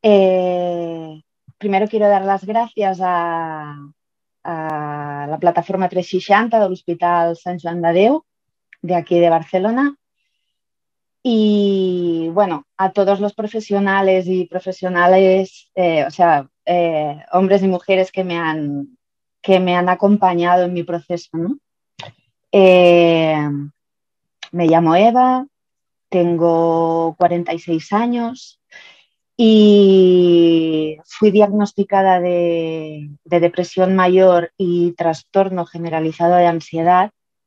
Eh, Primero quiero dar las gracias a la plataforma 360 de l'Hospital Sant Joan de Déu, de aquí de Barcelona. Y bueno, a todos los profesionales y profesionales, hombres y mujeres que me han acompañado en mi proceso, ¿no? Eh, Me llamo Eva, tengo 46 años y fui diagnosticada de depresión mayor y trastorno generalizado de ansiedad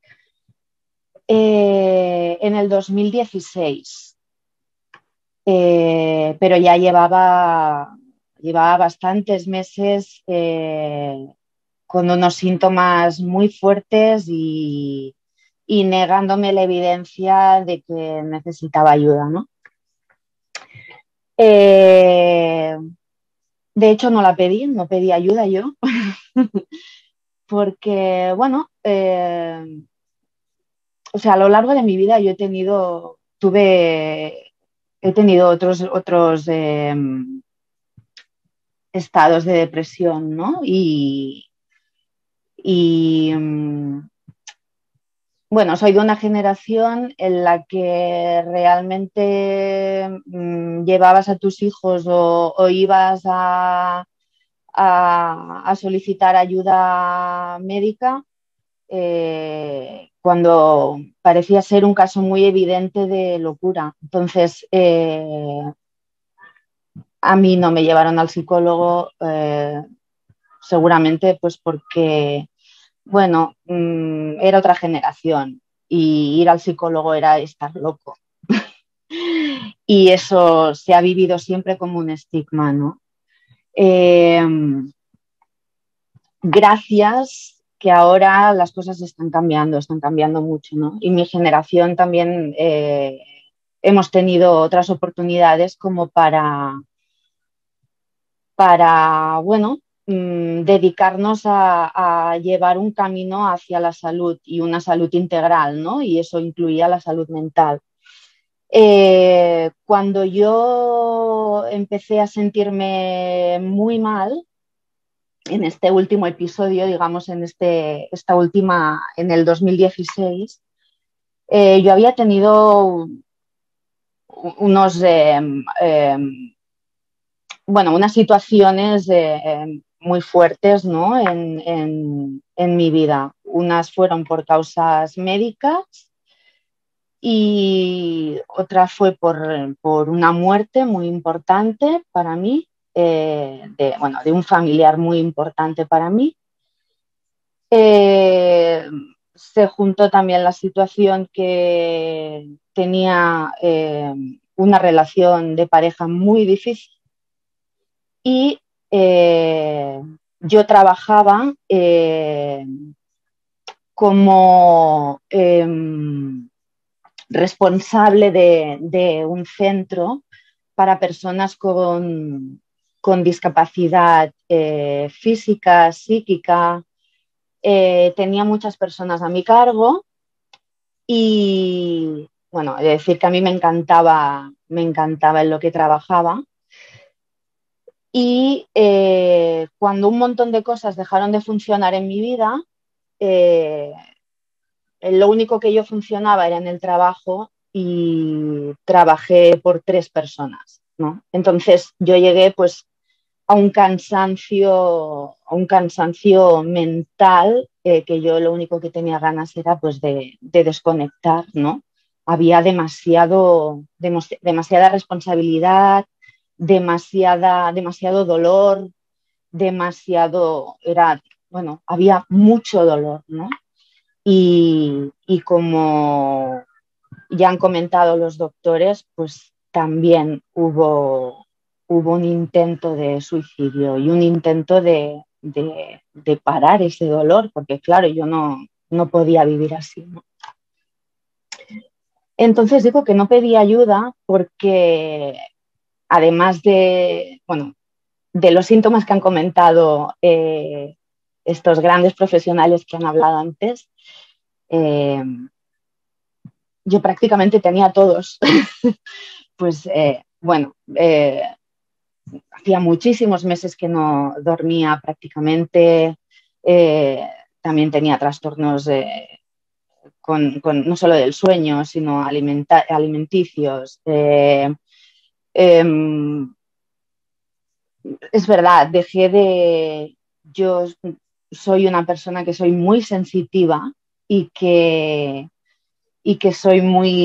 en el 2016. Pero ya llevaba bastantes meses con unos síntomas muy fuertes y negándome la evidencia de que necesitaba ayuda, ¿no? Eh, de hecho, no pedí ayuda yo, porque, bueno, o sea, a lo largo de mi vida he tenido otros estados de depresión, ¿no? Y bueno, soy de una generación en la que realmente llevabas a tus hijos o ibas a solicitar ayuda médica cuando parecía ser un caso muy evidente de locura. Entonces, a mí no me llevaron al psicólogo, seguramente pues porque, bueno, era otra generación y ir al psicólogo era estar loco. Y eso se ha vivido siempre como un estigma, ¿no? Eh, Gracias que ahora las cosas están cambiando mucho, ¿no? Y mi generación también hemos tenido otras oportunidades como bueno, dedicarnos a llevar un camino hacia la salud y una salud integral, ¿no? Y eso incluía la salud mental. Cuando yo empecé a sentirme muy mal, en este último episodio, digamos, en el 2016, yo había tenido unos, bueno, unas situaciones muy fuertes, ¿no? En mi vida. Unas fueron por causas médicas y otra fue por una muerte muy importante para mí, bueno, de un familiar muy importante para mí. Se juntó también la situación que tenía una relación de pareja muy difícil y yo trabajaba como responsable de un centro para personas con discapacidad física, psíquica. Tenía muchas personas a mi cargo y, bueno, he de decir que a mí me encantaba en lo que trabajaba. Y cuando un montón de cosas dejaron de funcionar en mi vida, eh, lo único que yo funcionaba era en el trabajo y trabajé por 3 personas, ¿no? Entonces yo llegué pues a un cansancio mental, que yo lo único que tenía ganas era pues de desconectar, ¿no? Había demasiada responsabilidad, demasiado dolor, bueno, había mucho dolor, ¿no? Y como ya han comentado los doctores, pues también hubo un intento de suicidio y un intento de parar ese dolor, porque claro, yo no podía vivir así, ¿no? Entonces digo que no pedí ayuda porque además bueno, de los síntomas que han comentado estos grandes profesionales que han hablado antes, eh, yo prácticamente tenía todos. Pues bueno, hacía muchísimos meses que no dormía prácticamente. Eh, También tenía trastornos no solo del sueño, sino alimenticios. Eh, es verdad, yo soy una persona que soy muy sensitiva y que soy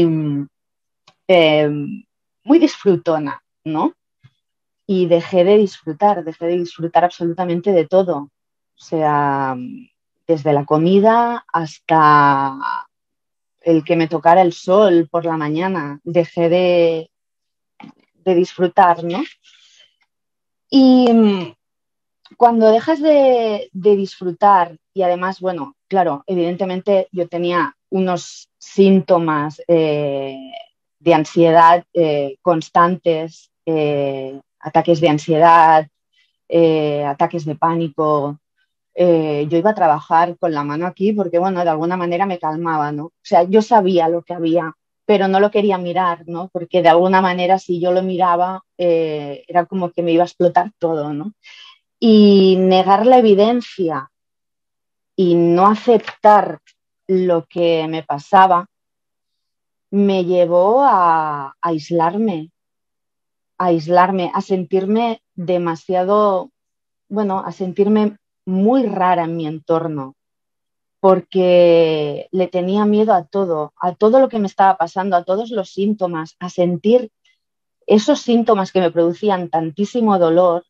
eh, muy disfrutona, ¿no? Y dejé de disfrutar absolutamente de todo. O sea, desde la comida hasta el que me tocara el sol por la mañana, dejé de disfrutar, ¿no? Y cuando dejas de disfrutar, y además, bueno, claro, evidentemente yo tenía unos síntomas de ansiedad constantes, ataques de ansiedad, ataques de pánico. Yo iba a trabajar con la mano aquí porque, bueno, de alguna manera me calmaba, ¿no? O sea, yo sabía lo que había, pero no lo quería mirar, ¿no? Porque de alguna manera si yo lo miraba, era como que me iba a explotar todo, ¿no? Y negar la evidencia y no aceptar lo que me pasaba me llevó a aislarme, a sentirme demasiado, bueno, a sentirme muy rara en mi entorno, porque le tenía miedo a todo lo que me estaba pasando, a todos los síntomas, a sentir esos síntomas que me producían tantísimo dolor.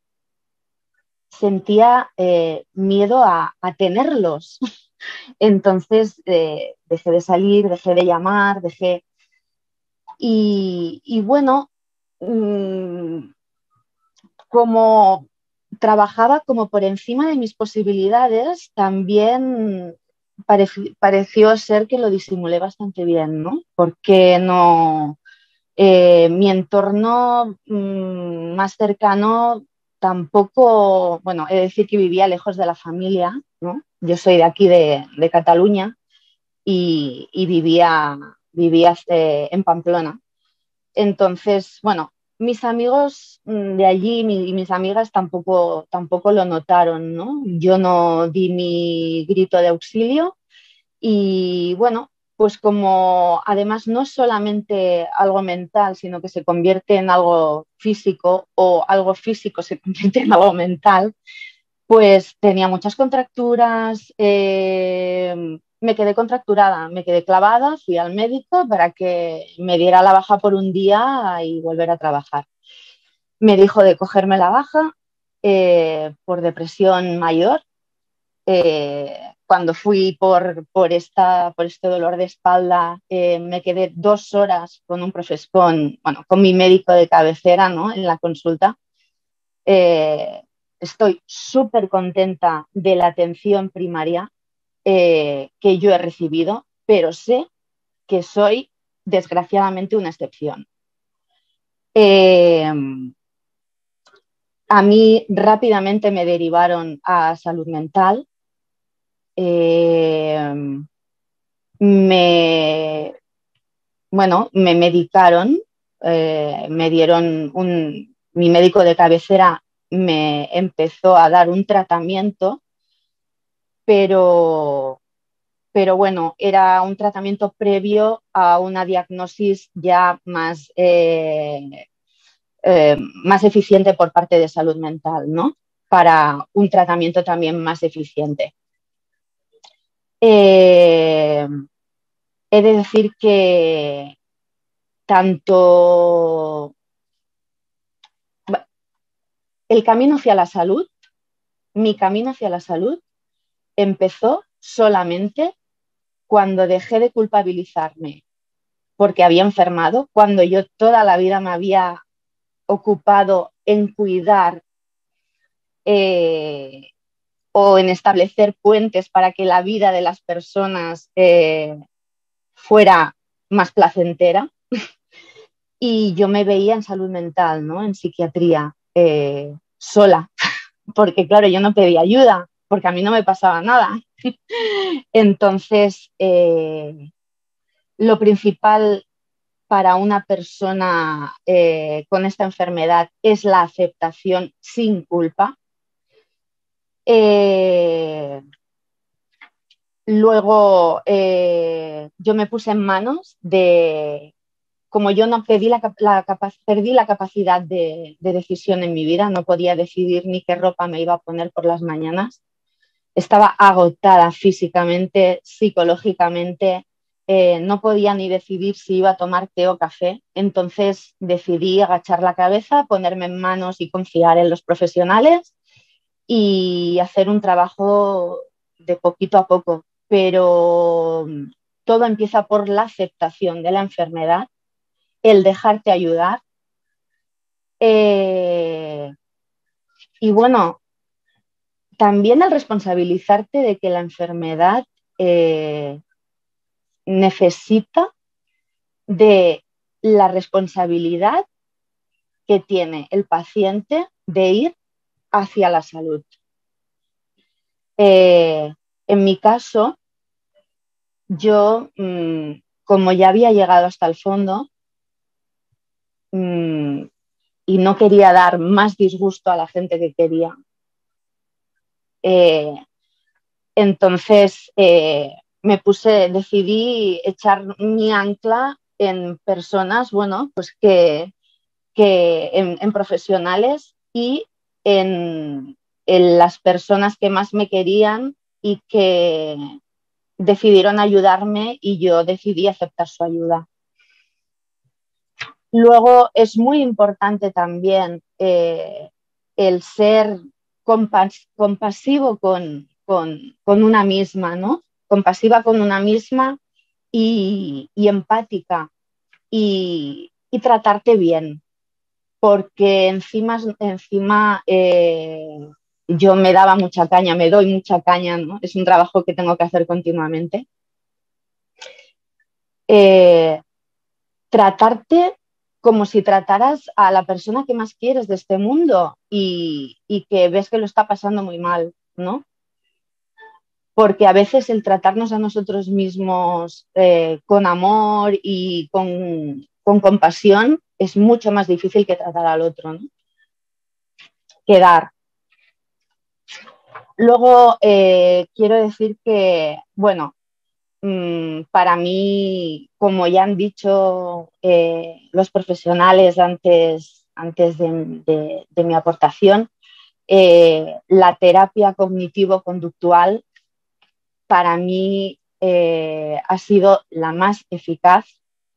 Sentía miedo a tenerlos. Entonces dejé de salir, dejé de llamar, y bueno, mmm, como trabajaba como por encima de mis posibilidades, también pareció ser que lo disimulé bastante bien, ¿no? Porque no, mi entorno más cercano tampoco, bueno, he de decir que vivía lejos de la familia, ¿no? Yo soy de aquí, de Cataluña, y vivía en Pamplona. Entonces, bueno, mis amigos de allí y mis amigas tampoco lo notaron, ¿no? Yo no di mi grito de auxilio y bueno, pues como además no es solamente algo mental, sino que se convierte en algo físico o algo físico se convierte en algo mental, pues tenía muchas contracturas, me quedé contracturada, me quedé clavada, fui al médico para que me diera la baja por un día y volver a trabajar. Me dijo de cogerme la baja por depresión mayor. Cuando fui por este dolor de espalda, me quedé 2 horas con con mi médico de cabecera, ¿no? En la consulta. Eh, Estoy súper contenta de la atención primaria que yo he recibido, pero sé que soy desgraciadamente una excepción. Eh, a mí rápidamente me derivaron a salud mental. Eh, me, me medicaron, mi médico de cabecera me empezó a dar un tratamiento, pero, pero bueno, era un tratamiento previo a una diagnosis ya más eficiente por parte de salud mental, ¿no? Para un tratamiento también más eficiente. Eh, He de decir que tanto el camino hacia la salud, mi camino hacia la salud, empezó solamente cuando dejé de culpabilizarme porque había enfermado, cuando yo toda la vida me había ocupado en cuidar eh, o en establecer puentes para que la vida de las personas fuera más placentera. Y yo me veía en salud mental, ¿no? En psiquiatría, sola, porque claro, yo no pedía ayuda, porque a mí no me pasaba nada. Entonces, lo principal para una persona con esta enfermedad es la aceptación sin culpa. Luego yo me puse en manos de, como yo no perdí perdí la capacidad de decisión en mi vida, no podía decidir ni qué ropa me iba a poner por las mañanas. Estaba agotada físicamente, psicológicamente, no podía ni decidir si iba a tomar té o café. Entonces decidí agachar la cabeza, ponerme en manos y confiar en los profesionales y hacer un trabajo de poquito a poco. Pero todo empieza por la aceptación de la enfermedad, el dejarte ayudar. Y bueno, también el responsabilizarte de que la enfermedad eh, necesita de la responsabilidad que tiene el paciente de ir hacia la salud. En mi caso, yo, como ya había llegado hasta el fondo y no quería dar más disgusto a la gente que quería, entonces decidí echar mi ancla en personas, bueno, pues que en profesionales y en las personas que más me querían y que decidieron ayudarme y yo decidí aceptar su ayuda. Luego es muy importante también el ser compasivo con una misma, ¿no? Compasiva con una misma y empática y tratarte bien, porque encima yo me daba mucha caña, me doy mucha caña, ¿no? Es un trabajo que tengo que hacer continuamente. Tratarte como si trataras a la persona que más quieres de este mundo y que ves que lo está pasando muy mal, ¿no? Porque a veces el tratarnos a nosotros mismos con amor y con compasión es mucho más difícil que tratar al otro, ¿no? Que dar. Luego, quiero decir que, bueno, para mí, como ya han dicho los profesionales antes de mi aportación, la terapia cognitivo-conductual para mí ha sido la más eficaz,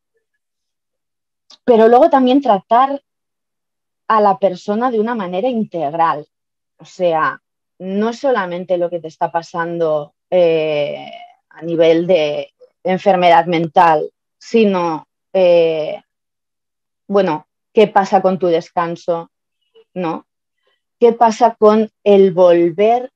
pero luego también tratar a la persona de una manera integral, o sea, no solamente lo que te está pasando a nivel de enfermedad mental, sino, bueno, qué pasa con tu descanso, ¿no? ¿Qué pasa con el volver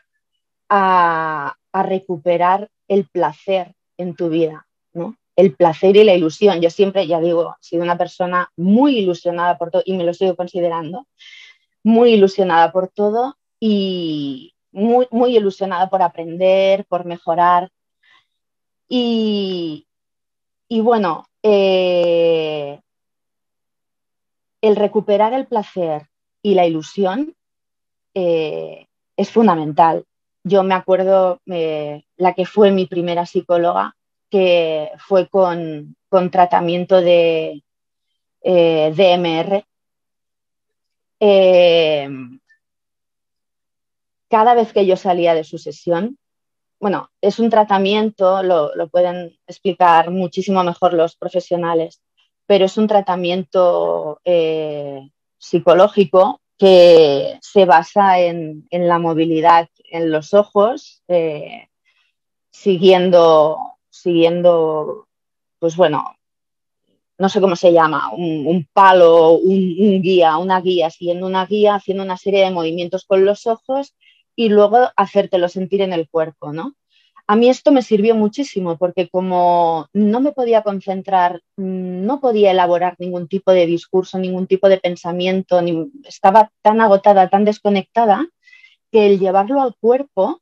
a recuperar el placer en tu vida, ¿no? El placer y la ilusión. Yo siempre, ya digo, he sido una persona muy ilusionada por todo y me lo sigo considerando, muy ilusionada por todo y muy, muy ilusionada por aprender, por mejorar. Y, y bueno, el recuperar el placer y la ilusión es fundamental. Yo me acuerdo la que fue mi primera psicóloga, que fue con tratamiento de DMR. Eh, cada vez que yo salía de su sesión, bueno, es un tratamiento, lo pueden explicar muchísimo mejor los profesionales, pero es un tratamiento psicológico que se basa en la movilidad en los ojos, siguiendo, pues bueno, no sé cómo se llama, un palo, guía, una guía, siguiendo una guía, haciendo una serie de movimientos con los ojos y luego hacértelo sentir en el cuerpo, ¿no? A mí esto me sirvió muchísimo porque como no me podía concentrar, no podía elaborar ningún tipo de discurso, ningún tipo de pensamiento, estaba tan agotada, tan desconectada, que el llevarlo al cuerpo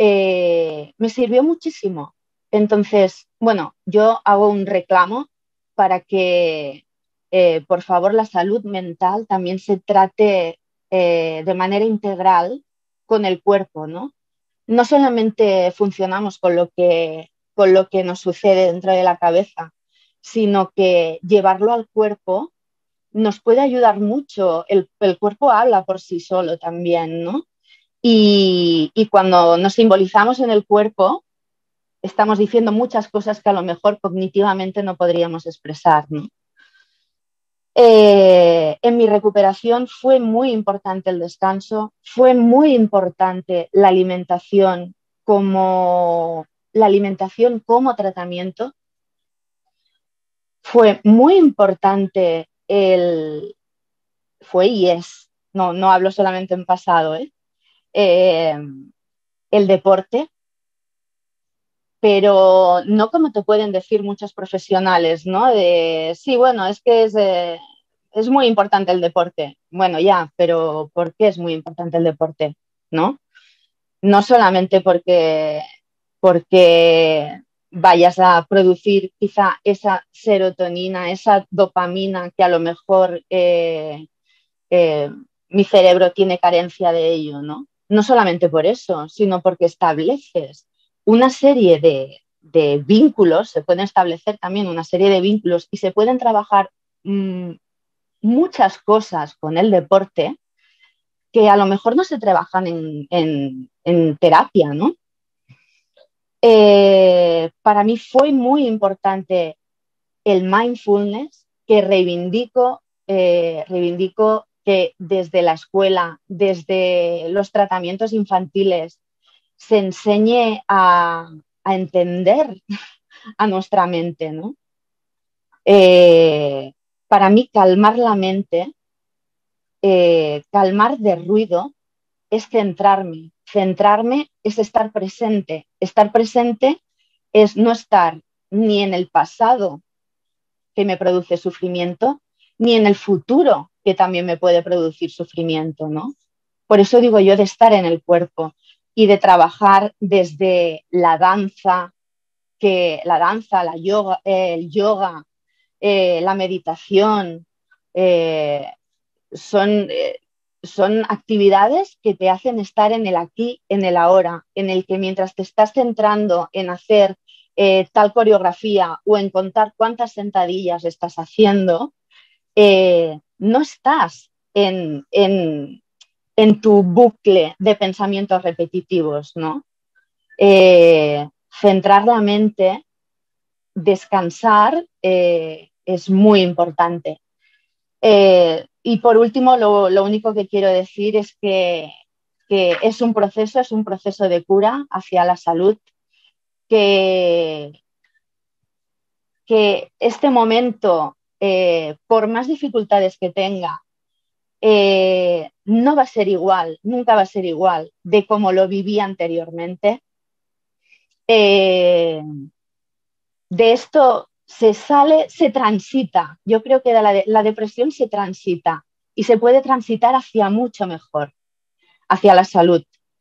me sirvió muchísimo. Entonces, bueno, yo hago un reclamo para que, por favor, la salud mental también se trate de manera integral con el cuerpo, ¿no? No solamente funcionamos con lo que nos sucede dentro de la cabeza, sino que llevarlo al cuerpo nos puede ayudar mucho. El cuerpo habla por sí solo también, ¿no? Y cuando nos simbolizamos en el cuerpo, estamos diciendo muchas cosas que a lo mejor cognitivamente no podríamos expresar, ¿no? En mi recuperación fue muy importante el descanso, fue muy importante la alimentación como tratamiento, fue muy importante fue y es, no hablo solamente en pasado, eh, el deporte, pero no como te pueden decir muchos profesionales, ¿no? De, sí, bueno, es que es muy importante el deporte. Bueno, ya, pero ¿por qué es muy importante el deporte? ¿No? No solamente porque vayas a producir quizá esa serotonina, esa dopamina que a lo mejor eh, mi cerebro tiene carencia de ello, ¿no? No solamente por eso, sino porque estableces una serie de vínculos, se pueden establecer también una serie de vínculos y se pueden trabajar muchas cosas con el deporte que a lo mejor no se trabajan en terapia, ¿no? Para mí fue muy importante el mindfulness, que reivindico que desde la escuela, desde los tratamientos infantiles, se enseñe a entender a nuestra mente, ¿no? Para mí, calmar la mente, calmar de ruido, es centrarme. Centrarme es estar presente es no estar ni en el pasado que me produce sufrimiento, ni en el futuro que también me puede producir sufrimiento, ¿no? Por eso digo yo de estar en el cuerpo y de trabajar desde la danza, el yoga, la meditación, eh, son, eh, son actividades que te hacen estar en el aquí, en el ahora, en el que mientras te estás centrando en hacer tal coreografía o en contar cuántas sentadillas estás haciendo, no estás en tu bucle de pensamientos repetitivos, ¿no? Centrar la mente, descansar, es muy importante. Y por último, lo único que quiero decir es que es un proceso de cura hacia la salud, que, que este momento, por más dificultades que tenga, no va a ser igual, nunca va a ser igual de como lo viví anteriormente. Eh, de esto se sale, se transita. Yo creo que la depresión se transita y se puede transitar hacia mucho mejor, hacia la salud.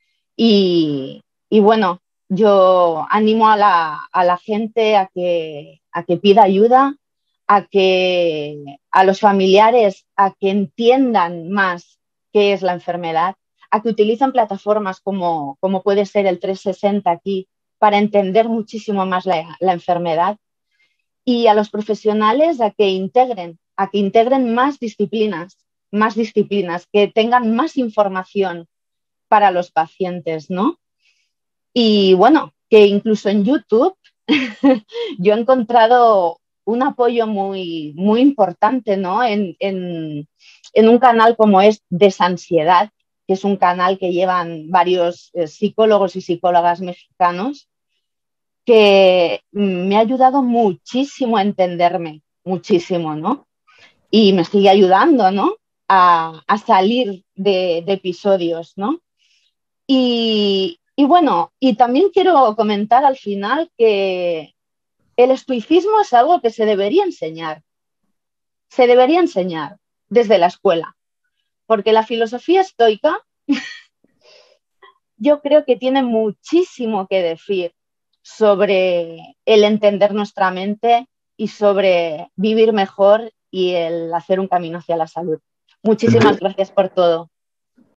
Y bueno, yo animo a la gente a que pida ayuda, a los familiares a que entiendan más qué es la enfermedad, a que utilicen plataformas como puede ser el 360 aquí para entender muchísimo más la enfermedad, y a los profesionales a que integren más disciplinas, que tengan más información para los pacientes, ¿no? Y bueno, que incluso en YouTube yo he encontrado un apoyo muy importante, ¿no? En un canal como es Desansiedad, que es un canal que llevan varios psicólogos y psicólogas mexicanos, que me ha ayudado muchísimo a entenderme, muchísimo, ¿no? Y me sigue ayudando, ¿no? A salir de episodios, ¿no? Y bueno, y también quiero comentar al final que el estoicismo es algo que se debería enseñar desde la escuela, porque la filosofía estoica yo creo que tiene muchísimo que decir sobre el entender nuestra mente, y sobre vivir mejor y el hacer un camino hacia la salud. Muchísimas Ente- gracias por todo.